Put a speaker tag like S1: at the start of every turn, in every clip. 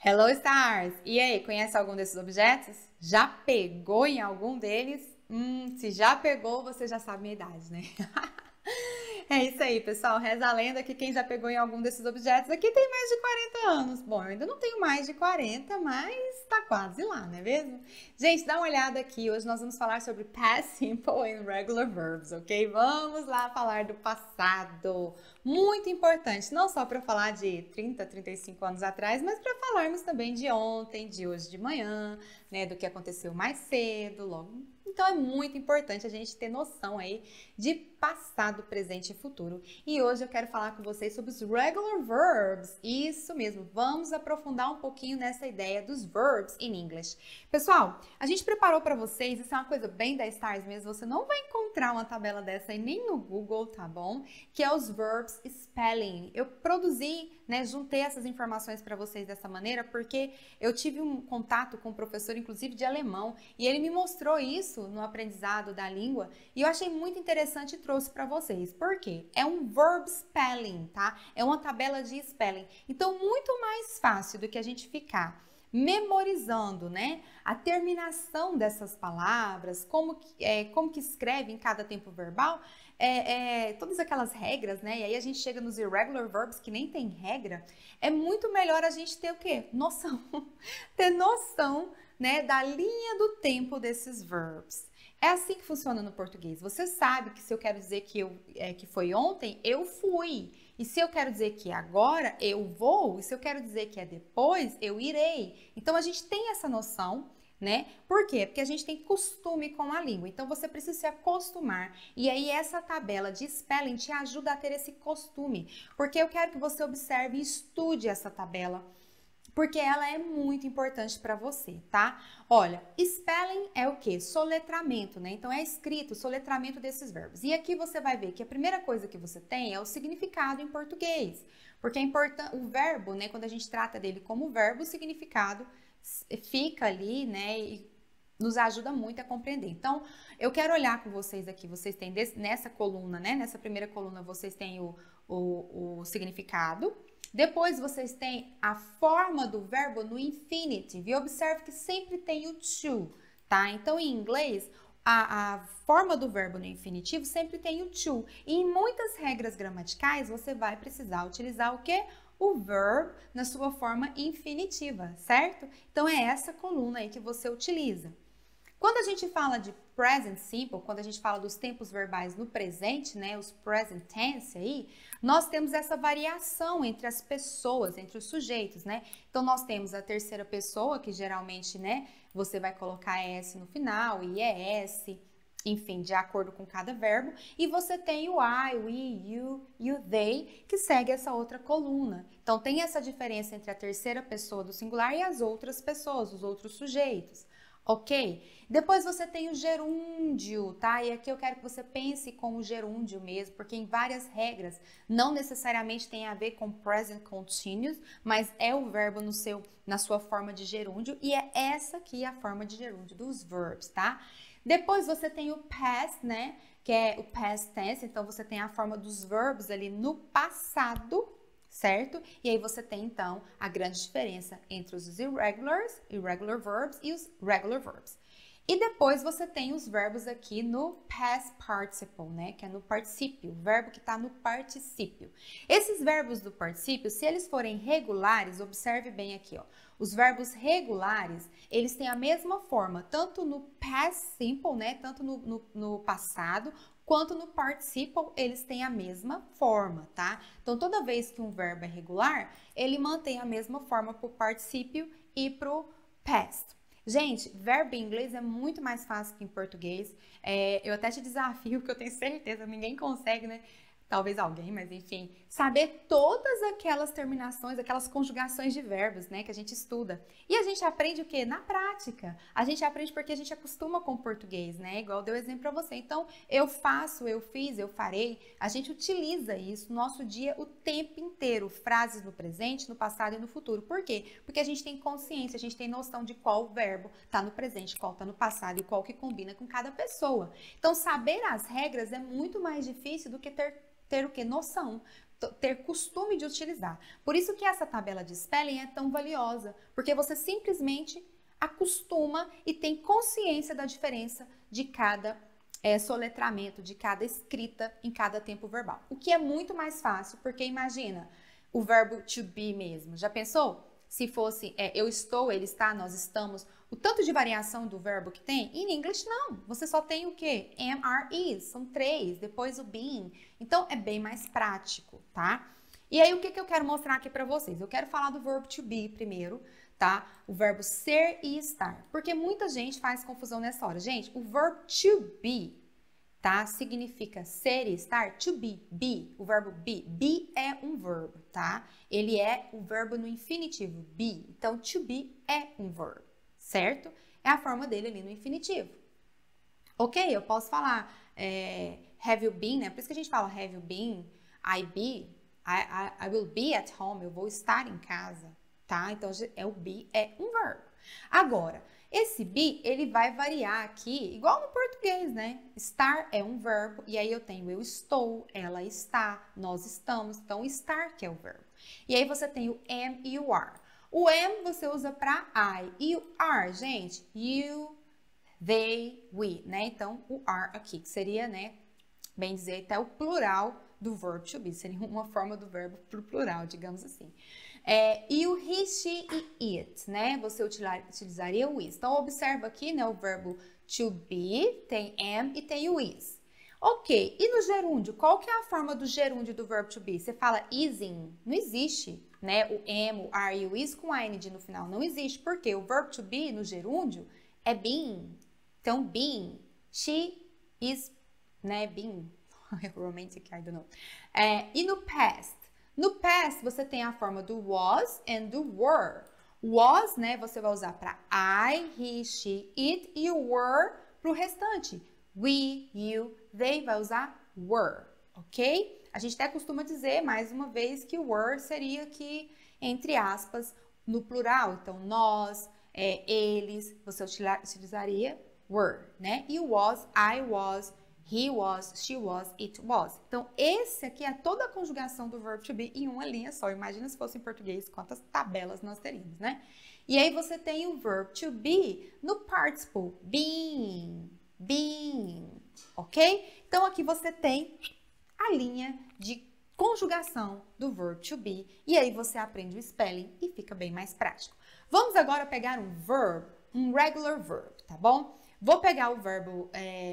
S1: Hello Stars! E aí, conhece algum desses objetos? Já pegou em algum deles? Se já pegou, você já sabe minha idade, né? É isso aí, pessoal. Reza a lenda que quem já pegou em algum desses objetos aqui tem mais de 40 anos. Bom, eu ainda não tenho mais de 40, mas tá quase lá, não é mesmo? Gente, dá uma olhada aqui. Hoje nós vamos falar sobre past simple and regular verbs, ok? Vamos lá falar do passado. Muito importante, não só para falar de 30, 35 anos atrás, mas para falarmos também de ontem, de hoje de manhã, né, do que aconteceu mais cedo, logo. Então é muito importante a gente ter noção aí de passado, presente e futuro. E hoje eu quero falar com vocês sobre os regular verbs. Isso mesmo, vamos aprofundar um pouquinho nessa ideia dos verbs in English. Pessoal, a gente preparou para vocês, isso é uma coisa bem da Stars mesmo, você não vai encontrar uma tabela dessa aí nem no Google, tá bom? Que é os verbs spelling. Eu produzi, né, juntei essas informações para vocês dessa maneira porque eu tive um contato com um professor, inclusive de alemão, e ele me mostrou isso no aprendizado da língua e eu achei muito interessante e trouxe para vocês. Por quê? É um verb spelling, tá? É uma tabela de spelling. Então, muito mais fácil do que a gente ficar memorizando, né, a terminação dessas palavras, como que escreve em cada tempo verbal, todas aquelas regras, né, e aí a gente chega nos irregular verbs que nem tem regra, é muito melhor a gente ter o quê? Noção, ter noção, né, da linha do tempo desses verbs. É assim que funciona no português. Você sabe que se eu quero dizer que foi ontem, eu fui. E se eu quero dizer que agora, eu vou. E se eu quero dizer que é depois, eu irei. Então, a gente tem essa noção, né? Por quê? Porque a gente tem costume com a língua. Então, você precisa se acostumar. E aí, essa tabela de spelling te ajuda a ter esse costume. Porque eu quero que você observe e estude essa tabela, porque ela é muito importante para você, tá? Olha, spelling é o quê? Soletramento, né? Então é escrito, soletramento desses verbos. E aqui você vai ver que a primeira coisa que você tem é o significado em português. Porque é importante o verbo, né, quando a gente trata dele como verbo, o significado fica ali, né, e nos ajuda muito a compreender. Então, eu quero olhar com vocês aqui, vocês têm nessa coluna, né, nessa primeira coluna, vocês têm o significado. Depois vocês têm a forma do verbo no infinitive e observe que sempre tem o to, tá? Então, em inglês, a forma do verbo no infinitivo sempre tem o to. E em muitas regras gramaticais, você vai precisar utilizar o quê? O verb na sua forma infinitiva, certo? Então, é essa coluna aí que você utiliza. Quando a gente fala de present simple, quando a gente fala dos tempos verbais no presente, né, os present tense aí, nós temos essa variação entre as pessoas, entre os sujeitos, né? Então, nós temos a terceira pessoa, que geralmente, né, você vai colocar S no final, IES, enfim, de acordo com cada verbo, e você tem o I, we, you, they, que segue essa outra coluna. Então, tem essa diferença entre a terceira pessoa do singular e as outras pessoas, os outros sujeitos. Ok? Depois você tem o gerúndio, tá? E aqui eu quero que você pense com o gerúndio mesmo, porque em várias regras não necessariamente tem a ver com present continuous, mas é o verbo na sua forma de gerúndio e é essa aqui a forma de gerúndio dos verbs, tá? Depois você tem o past, né? Que é o past tense, então você tem a forma dos verbos ali no passado, certo? E aí você tem, então, a grande diferença entre os irregular verbs e os regular verbs. E depois você tem os verbos aqui no past participle, né? Que é no particípio, o verbo que está no particípio. Esses verbos do particípio, se eles forem regulares, observe bem aqui, ó. Os verbos regulares, eles têm a mesma forma, tanto no past simple, né? Tanto no passado, quanto no participle, eles têm a mesma forma, tá? Então, toda vez que um verbo é regular, ele mantém a mesma forma para o particípio e para o past. Gente, verbo em inglês é muito mais fácil que em português. Eu até te desafio, que eu tenho certeza, ninguém consegue, né? Talvez alguém, mas enfim, saber todas aquelas terminações, aquelas conjugações de verbos, né, que a gente estuda. E a gente aprende o quê? Na prática. A gente aprende porque a gente acostuma com o português, né? Igual eu dei o exemplo para você. Então, eu faço, eu fiz, eu farei. A gente utiliza isso no nosso dia o tempo inteiro. Frases no presente, no passado e no futuro. Por quê? Porque a gente tem consciência, a gente tem noção de qual verbo está no presente, qual está no passado e qual que combina com cada pessoa. Então, saber as regras é muito mais difícil do que ter o que? Noção. ter costume de utilizar. Por isso que essa tabela de spelling é tão valiosa, porque você simplesmente acostuma e tem consciência da diferença de cada soletramento, de cada escrita em cada tempo verbal. O que é muito mais fácil, porque imagina o verbo to be mesmo. Já pensou? Se fosse eu estou, ele está, nós estamos, o tanto de variação do verbo que tem, em inglês não. Você só tem o quê? Am, are, is, são 3, depois o being. Então, é bem mais prático, tá? E aí, o que eu quero mostrar aqui pra vocês? Eu quero falar do verbo to be primeiro, tá? O verbo ser e estar. Porque muita gente faz confusão nessa hora. Gente, o verbo to be, tá? Significa ser e estar. To be, o verbo be. Be é um verbo, tá? Ele é o verbo no infinitivo, be. Então, to be é um verbo, certo? É a forma dele ali no infinitivo. Ok, eu posso falar have you been, né? Por isso que a gente fala have you been, I will be at home, eu vou estar em casa, tá? Então, o be é um verbo. Agora, esse be, ele vai variar aqui, igual no português, né? Estar é um verbo, e aí eu tenho eu estou, ela está, nós estamos, então estar que é o verbo. E aí você tem o am e o are. O am você usa para I, e o are, gente, you, they, we, né? Então, o are aqui, que seria, né, bem dizer, até o plural do verbo to be, seria uma forma do verbo pro plural, digamos assim. E o he, she e it, né? Você utilizaria o is. Então, observa aqui, né, o verbo to be, tem am e tem o is. Ok, e no gerúndio, qual que é a forma do gerúndio do verbo to be? Você fala ising, não existe, né? O am, o are e o is com ing no final, não existe, porque o verbo to be no gerúndio é being. Então, being, she is, né, being, romantic, I don't know. E no past? No past, você tem a forma do was and do were. Was, né, você vai usar para I, he, she, it, e o were para o restante. We, you, they, vai usar were, ok? A gente até costuma dizer, mais uma vez, que o were seria que, entre aspas, no plural. Então, nós, eles, você utilizaria were, né? E o was, I was, he was, she was, it was. Então, esse aqui é toda a conjugação do verbo to be em uma linha só. Imagina se fosse em português, quantas tabelas nós teríamos, né? E aí você tem o verbo to be no participle, being, ok? Então, aqui você tem a linha de conjugação do verbo to be. E aí você aprende o spelling e fica bem mais prático. Vamos agora pegar um verb, um regular verb, tá bom? Vou pegar o verbo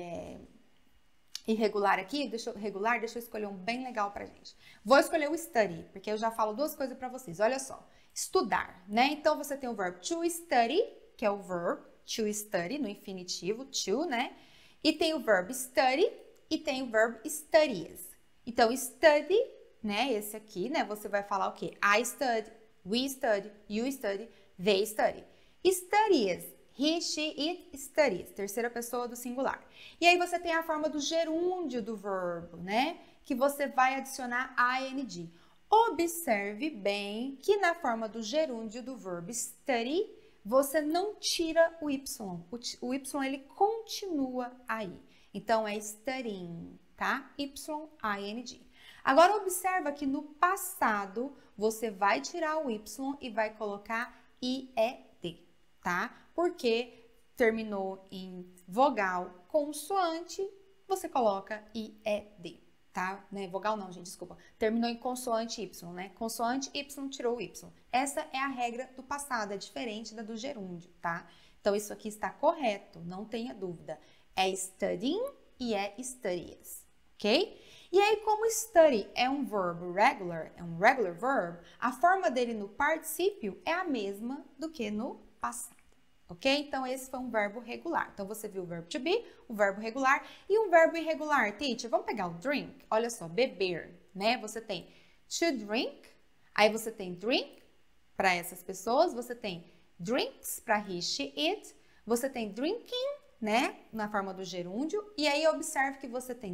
S1: irregular aqui, deixa eu escolher um bem legal pra gente. Vou escolher o study, porque eu já falo duas coisas pra vocês. Olha só, estudar, né? Então, você tem o verbo to study, que é o verb to study, no infinitivo, to, né? E tem o verbo study e tem o verbo studies. Então, study, né? Esse aqui, né? Você vai falar o quê? I study, we study, you study, they study. Studies. He, she, it, studies. Terceira pessoa do singular. E aí você tem a forma do gerúndio do verbo, né? Que você vai adicionar ing. Observe bem que na forma do gerúndio do verbo study, você não tira o y. O y, ele continua aí. Então, é studying, tá? Y-I-N-G. Agora, observa que no passado, você vai tirar o y e vai colocar IED, tá? Porque terminou em vogal consoante, você coloca IED, tá? Né? Vogal não, gente, desculpa. Terminou em consoante Y, né? Consoante Y tirou o Y. Essa é a regra do passado, é diferente da do gerúndio, tá? Então, isso aqui está correto, não tenha dúvida. É studying e é studies, ok? E aí, como study é um verbo regular, é um regular verb, a forma dele no particípio é a mesma do que no passado. Ok? Então, esse foi um verbo regular. Então, você viu o verbo to be, o verbo regular e um verbo irregular. Teacher, vamos pegar o drink? Olha só, beber, né? Você tem to drink, aí você tem drink para essas pessoas, você tem drinks para he, she, it, você tem drinking, né? Na forma do gerúndio, e aí observe que você tem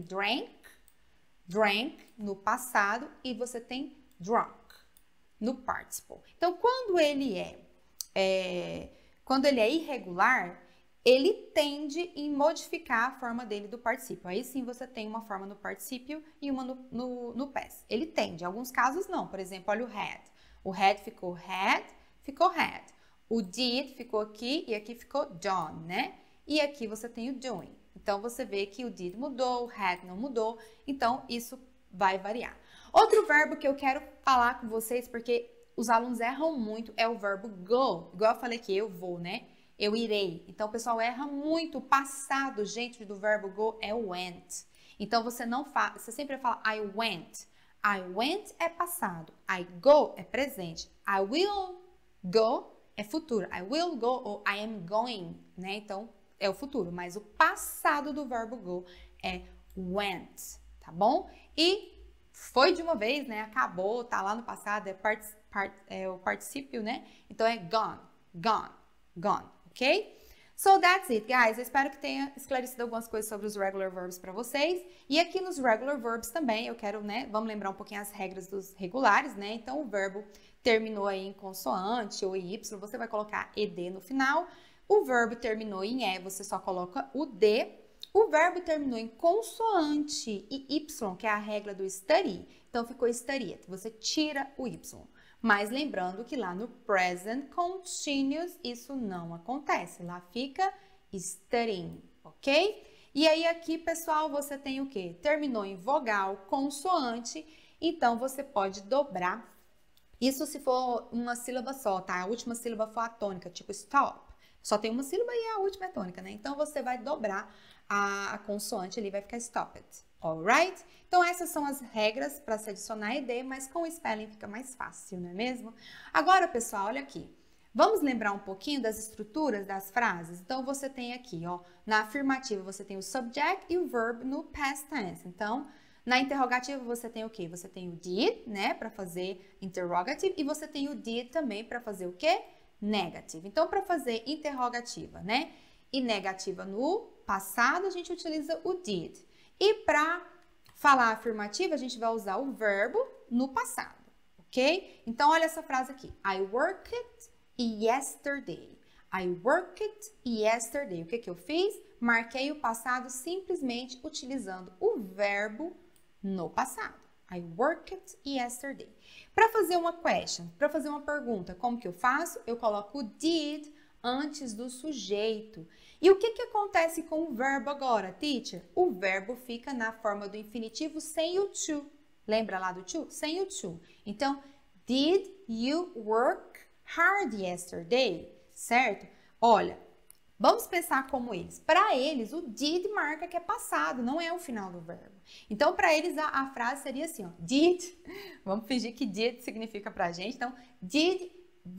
S1: drank no passado e você tem drunk no participle. Então, quando ele é irregular, ele tende em modificar a forma dele do particípio. Aí sim você tem uma forma no particípio e uma no past. Ele tende, em alguns casos não. Por exemplo, olha o had. O had, ficou had. O did ficou aqui e aqui ficou done, né? E aqui você tem o doing. Então, você vê que o did mudou, o had não mudou. Então, isso vai variar. Outro verbo que eu quero falar com vocês, porque os alunos erram muito, é o verbo go. Igual eu falei que eu vou, né? Eu irei. Então, o pessoal erra muito. O passado, gente, do verbo go é went. Então, você sempre fala I went. I went é passado. I go é presente. I will go é futuro. I will go ou I am going, né? Então, é o futuro. Mas o passado do verbo go é went, tá bom? E foi de uma vez, né? Acabou, tá lá no passado, é o particípio, né? Então, é gone, gone, gone, ok? So, that's it, guys. Eu espero que tenha esclarecido algumas coisas sobre os regular verbs para vocês. E aqui nos regular verbs também, eu quero, né? Vamos lembrar um pouquinho as regras dos regulares, né? Então, o verbo terminou aí em consoante ou em Y, você vai colocar ED no final. O verbo terminou em E, você só coloca o D. O verbo terminou em consoante e Y, que é a regra do study. Então, ficou studied. Você tira o Y. Mas lembrando que lá no present continuous isso não acontece. Lá fica studying, ok? E aí aqui, pessoal, você tem o quê? Terminou em vogal, consoante. Então, você pode dobrar. Isso se for uma sílaba só, tá? A última sílaba for a tônica, tipo stop. Só tem uma sílaba e a última é tônica, né? Então, você vai dobrar a consoante ali, vai ficar stopped. Alright? Então, essas são as regras para se adicionar ED, mas com o spelling fica mais fácil, não é mesmo? Agora, pessoal, olha aqui. Vamos lembrar um pouquinho das estruturas das frases? Então, você tem aqui, ó, na afirmativa, você tem o subject e o verb no past tense. Então, na interrogativa, você tem o quê? Você tem o did, né, para fazer interrogative, e você tem o did também para fazer o quê? Negative. Então, para fazer interrogativa, né, e negativa no passado, a gente utiliza o did. E para falar afirmativa, a gente vai usar o verbo no passado, ok? Então, olha essa frase aqui. I worked yesterday. I worked yesterday. O que que eu fiz? Marquei o passado simplesmente utilizando o verbo no passado. I worked yesterday. Para fazer uma question, para fazer uma pergunta, como que eu faço? Eu coloco o did antes do sujeito. E o que que acontece com o verbo agora, teacher? O verbo fica na forma do infinitivo sem o to. Lembra lá do to? Sem o to. Então, did you work hard yesterday? Certo? Olha, vamos pensar como eles. Para eles, o did marca que é passado, não é o final do verbo. Então, para eles, a frase seria assim, ó. Did, vamos fingir que did significa pra gente. Então, did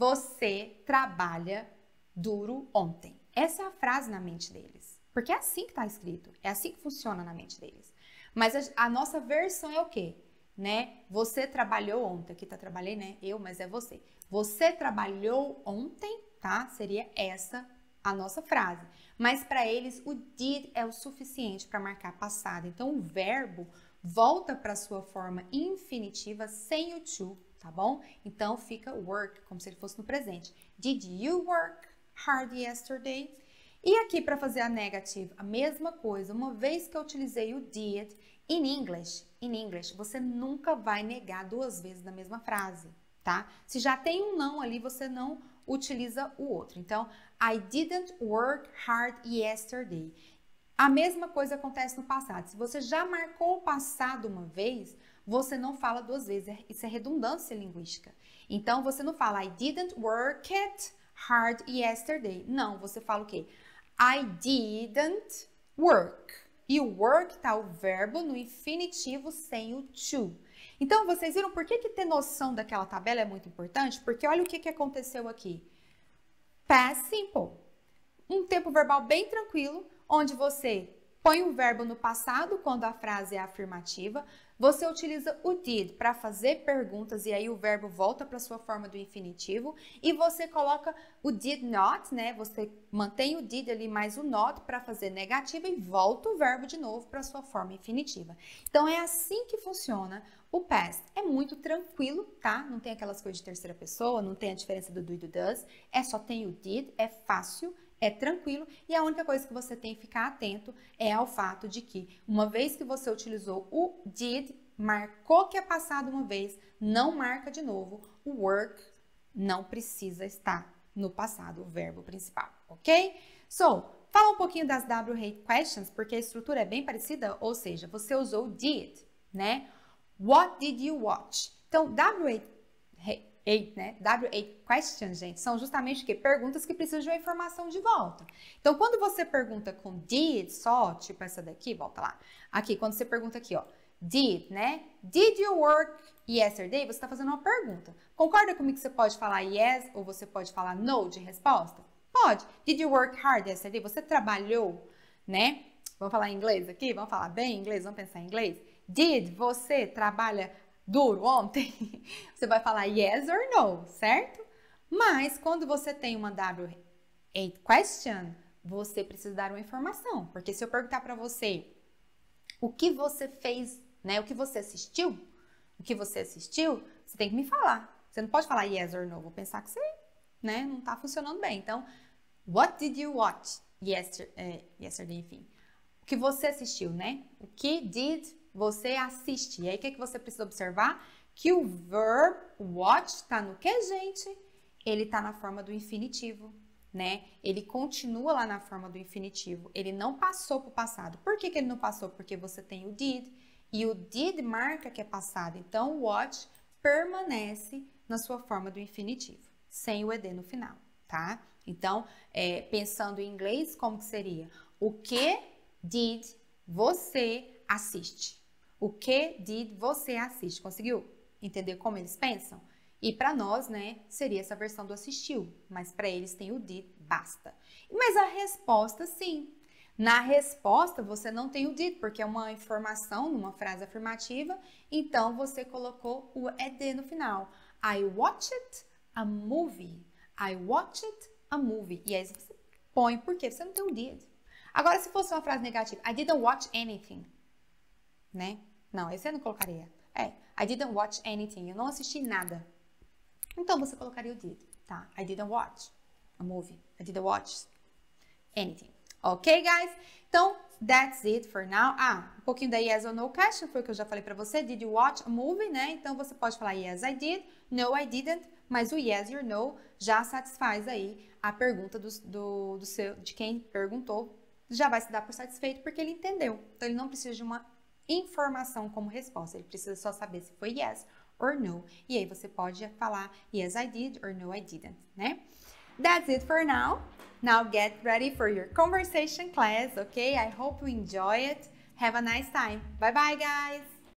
S1: você trabalha duro ontem? Essa é a frase na mente deles. Porque é assim que está escrito. É assim que funciona na mente deles. Mas a nossa versão é o quê? Né? Você trabalhou ontem. Aqui tá trabalhei, né? Eu, mas é você. Você trabalhou ontem, tá? Seria essa a nossa frase. Mas para eles, o did é o suficiente para marcar passado. Então, o verbo volta para sua forma infinitiva sem o to, tá bom? Então, fica work, como se ele fosse no presente. Did you work hard yesterday? E aqui para fazer a negative, a mesma coisa. Uma vez que eu utilizei o did, in English, você nunca vai negar duas vezes na mesma frase, tá? Se já tem um não ali, você não utiliza o outro. Então, I didn't work hard yesterday. A mesma coisa acontece no passado. Se você já marcou o passado uma vez, você não fala duas vezes. Isso é redundância linguística. Então, você não fala I didn't work it hard yesterday. Não, você fala o quê? I didn't work. E o work tá o verbo no infinitivo sem o to. Então, vocês viram por que ter noção daquela tabela é muito importante? Porque olha o que aconteceu aqui. Past simple. Um tempo verbal bem tranquilo, onde você põe o verbo no passado quando a frase é afirmativa, você utiliza o did para fazer perguntas e aí o verbo volta para sua forma do infinitivo e você coloca o did not, né? Você mantém o did ali mais o not para fazer negativa e volta o verbo de novo para sua forma infinitiva. Então é assim que funciona o past. É muito tranquilo, tá? Não tem aquelas coisas de terceira pessoa, não tem a diferença do do e do does, só tem o did, é fácil é tranquilo, e a única coisa que você tem que ficar atento é ao fato de que, uma vez que você utilizou o did, marcou que é passado uma vez, não marca de novo. O work não precisa estar no passado, o verbo principal, ok? So, fala um pouquinho das W8 questions, porque a estrutura é bem parecida, ou seja, você usou did, né? What did you watch? Então, W8 questions, gente, são justamente o quê? Perguntas que precisam de uma informação de volta. Então, quando você pergunta com did só, tipo essa daqui, volta lá. Aqui, quando você pergunta aqui, ó, did, né? Did you work yesterday? Você está fazendo uma pergunta. Concorda comigo que você pode falar yes ou você pode falar no de resposta? Pode. Did you work hard yesterday? Você trabalhou, né? Vamos falar em inglês aqui? Vamos falar bem em inglês? Vamos pensar em inglês? Did você trabalha duro ontem? Você vai falar yes or no, certo? Mas quando você tem uma W8 question, você precisa dar uma informação. Porque se eu perguntar para você o que você fez, né? O que você assistiu, você tem que me falar. Você não pode falar yes or no. Vou pensar que você, né, não tá funcionando bem. Então, what did you watch yesterday, enfim. O que você assistiu, né? O que did você assiste? E aí, o que você precisa observar? Que o verb watch tá no que, gente? Ele tá na forma do infinitivo, né? Ele continua lá na forma do infinitivo. Ele não passou pro passado. Por que ele não passou? Porque você tem o did. E o did marca que é passado. Então, o watch permanece na sua forma do infinitivo, sem o ed no final, tá? Então, pensando em inglês, como que seria? O que did você assiste? O que did você assiste? Conseguiu entender como eles pensam? E para nós, né, seria essa versão do assistiu, mas para eles tem o did, basta. Mas a resposta, sim. Na resposta, você não tem o did, porque é uma informação numa frase afirmativa, então você colocou o ed no final. I watched a movie. I watched a movie. E aí você põe, por quê? Você não tem o did. Agora, se fosse uma frase negativa, I didn't watch anything, né? Não, aí você não colocaria. I didn't watch anything. Eu não assisti nada. Então, você colocaria o did, tá? I didn't watch a movie. I didn't watch anything. Ok, guys? Então, that's it for now. Um pouquinho da yes or no question, foi o que eu já falei pra você. Did you watch a movie, né? Então, você pode falar yes, I did. No, I didn't. Mas o yes or no já satisfaz aí a pergunta de quem perguntou. Já vai se dar por satisfeito porque ele entendeu. Então, ele não precisa de uma informação como resposta. Ele precisa só saber se foi yes or no. E aí, você pode falar yes, I did or no, I didn't, né? That's it for now. Now get ready for your conversation class, okay? I hope you enjoy it. Have a nice time. Bye bye, guys!